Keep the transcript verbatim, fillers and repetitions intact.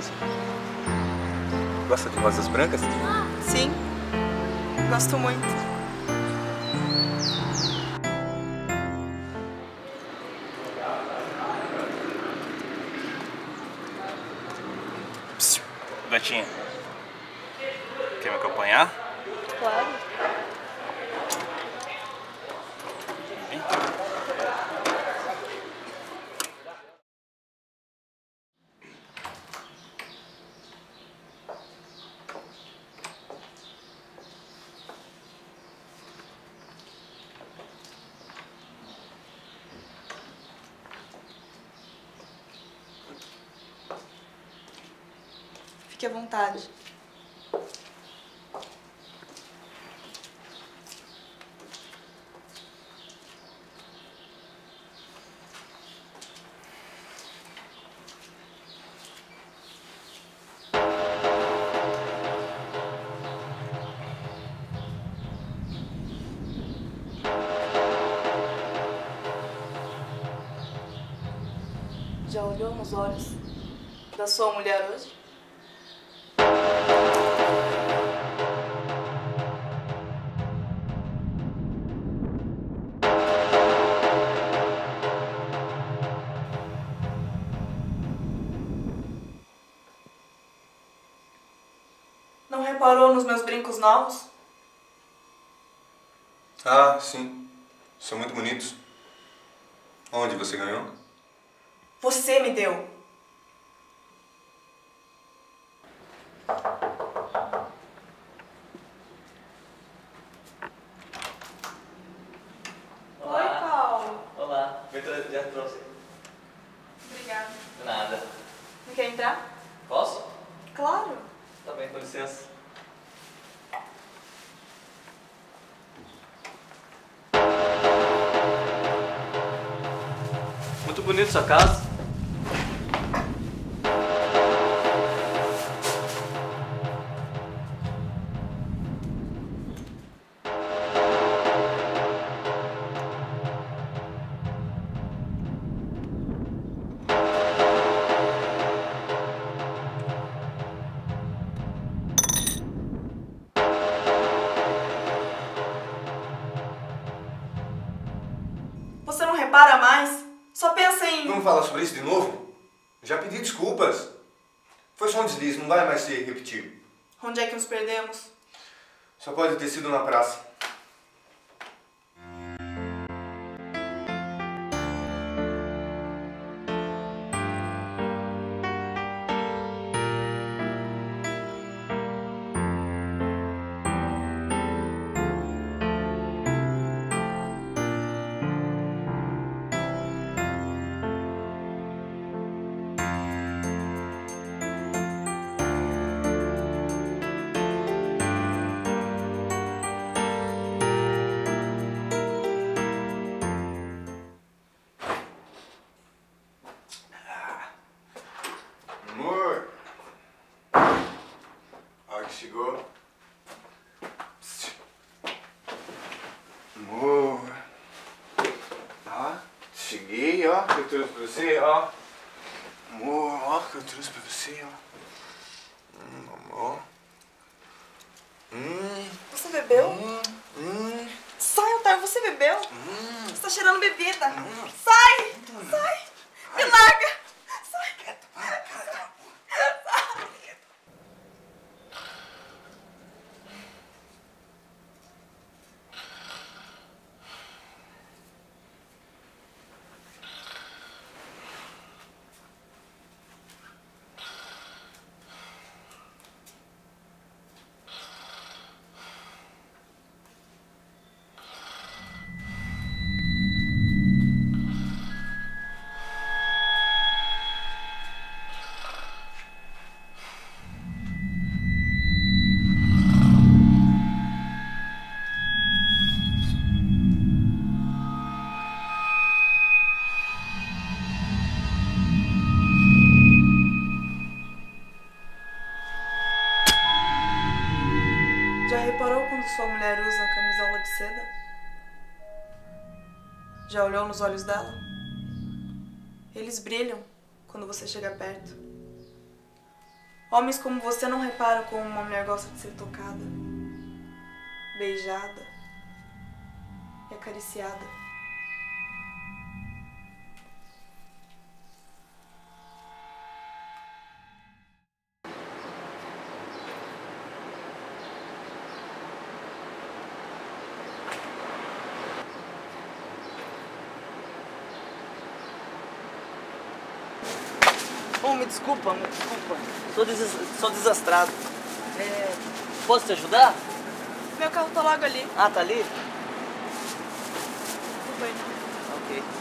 mesmo. Gosta de rosas brancas? Sim, gosto muito. Psiu. Gatinha, quer me acompanhar? Claro. Vem. Fique à vontade. Já olhou nos olhos da sua mulher hoje? Não reparou nos meus brincos novos? Ah, sim. São muito bonitos. Onde você ganhou? Você me deu. Oi, Paulo. Olá, eu já trouxe. Obrigada. De nada. Não quer entrar? Posso? Claro. Tá bem, com licença. Muito bonita sua casa. Você não repara mais? Só pensa em... Vamos falar sobre isso de novo? Já pedi desculpas. Foi só um deslize, não vai mais se repetir. Onde é que nos perdemos? Só pode ter sido na praça. Amor! A hora que chegou. Amor! Ó, cheguei, ó, que eu trouxe pra você, ó. Amor, ó, que eu trouxe pra você, ó. Hum, amor. Hum. Você bebeu? Hum. Hum. Sai, Otávio, você bebeu? Hum. Você tá cheirando bebida. Hum. Sai! Sai! Me larga! Sai! Quieto, vai, cara. Já reparou quando sua mulher usa camisola de seda? Já olhou nos olhos dela? Eles brilham quando você chega perto. Homens como você não reparam como uma mulher gosta de ser tocada, beijada e acariciada. Oh, me desculpa, me desculpa. Sou, des... Sou desastrado. É... Posso te ajudar? Meu carro tá logo ali. Ah, tá ali? Tudo bem. Ok.